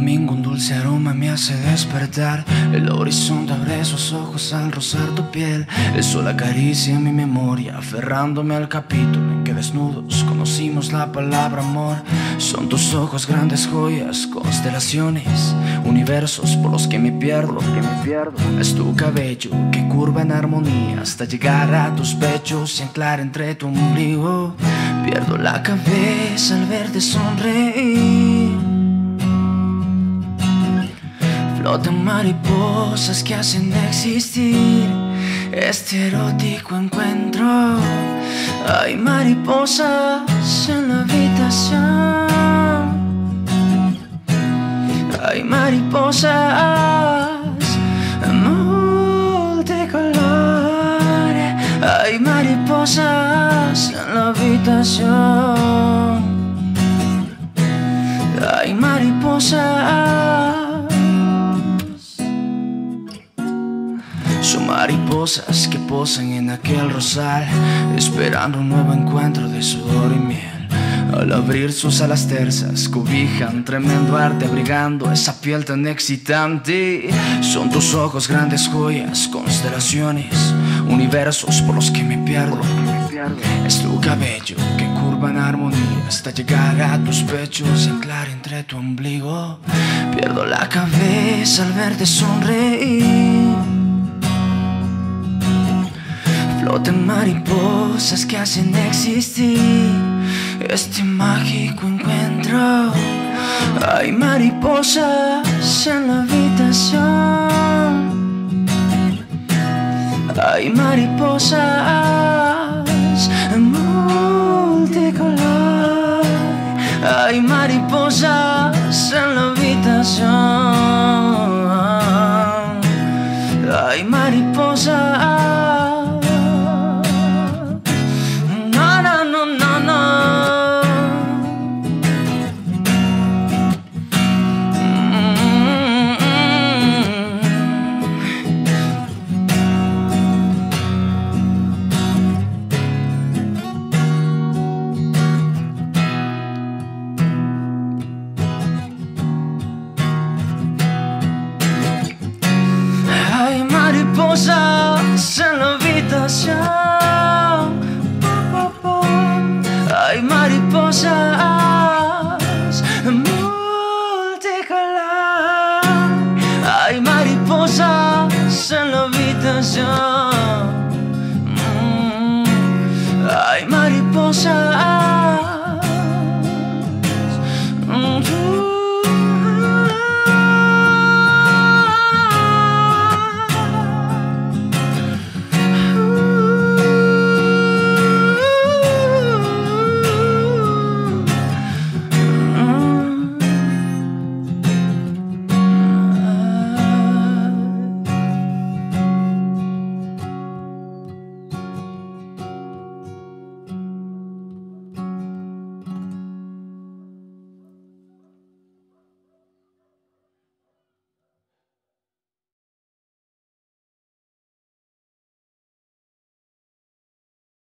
domingo un dulce aroma me hace despertar. El horizonte abre sus ojos al rozar tu piel. El sol acaricia mi memoria, aferrándome al capítulo en que desnudos conocimos la palabra amor. Son tus ojos grandes joyas, constelaciones, universos por los que me pierdo. Es tu cabello que curva en armonía hasta llegar a tus pechos y anclar entre tu ombligo. Pierdo la cabeza al verte sonreír. Flotan mariposas que hacen existir este erótico encuentro. Hay mariposas en la habitación. Hay mariposas multicolor. Hay mariposas en la habitación. Hay mariposas. Son mariposas que posan en aquel rosal, esperando un nuevo encuentro de sudor y miel. Al abrir sus alas tersas, cobijan tremendo arte, abrigando esa piel tan excitante. Son tus ojos grandes joyas, constelaciones, universos por los que me pierdo. Es tu cabello que curva en armonía hasta llegar a tus pechos y anclar entre tu ombligo. Pierdo la cabeza al verte sonreír. Flotan mariposas que hacen existir este mágico encuentro. Hay mariposas en la habitación. Hay mariposas multicolor. Hay mariposas en la habitación. Hay mariposas. Hay mariposas en la habitación. Hay mariposas multicolor. Hay mariposas en la habitación. Hay mariposas.